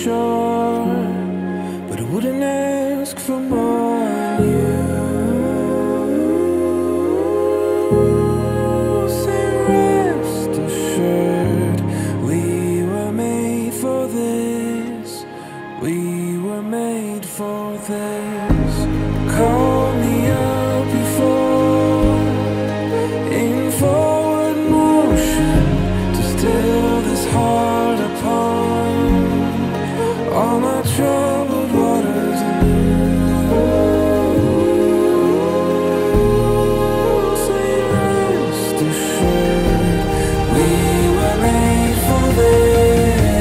shore, but I wouldn't ask for more than you. Say rest assured, we were made for this. We were made for this. Call me up before, in forward motion, to still this heart upon all my troubled waters anew. Say rest assured, we were made for this.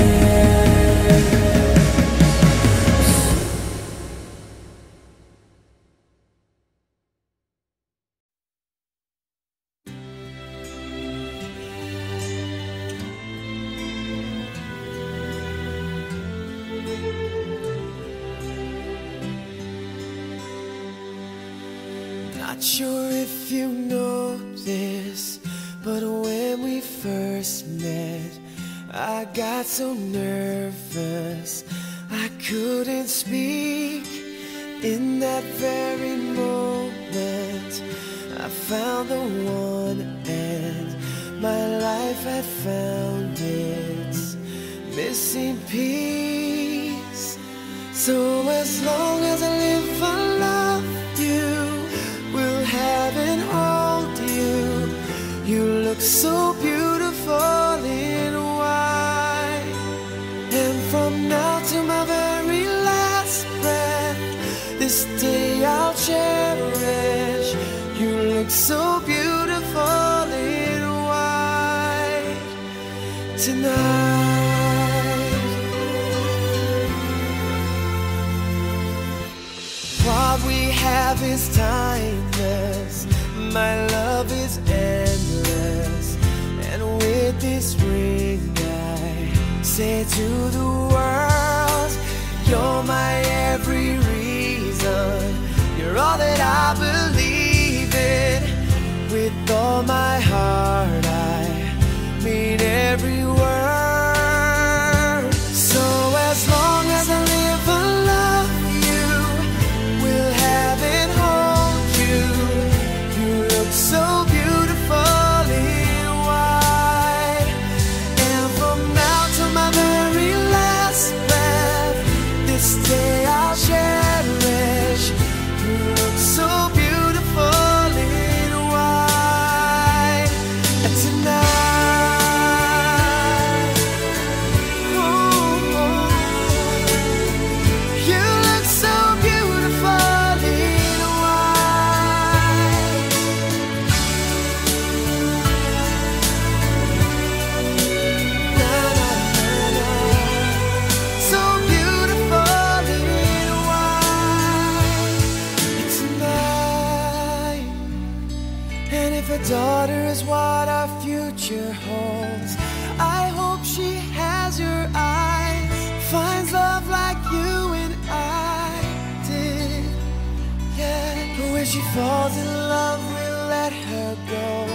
Not sure if you know this, but when we first met, I got so nervous I couldn't speak. In that very moment, I found the one, and my life had found its missing piece. So as long as I live, I love you, will have and hold you. You look so beautiful in white, and from now to my very last breath, this day I'll cherish. You look so beautiful in white tonight. What we have is timeless, my love is endless, and with this ring I say to the world, you're my every reason, you're all that I believe in. With all my heart I mean every word. So as long as I live, I love you, will have and hold you. You look so beautiful in white, and from now to my very last breath, this day I'll cherish. You look so beautiful in white tonight. Oh, you look so beautiful in white. Na, na, na, na. So beautiful in white tonight. And if a daughter is what our future holds, I hope she has your eyes, finds love like you and I did. Yeah, but when she falls in love, we'll let her go.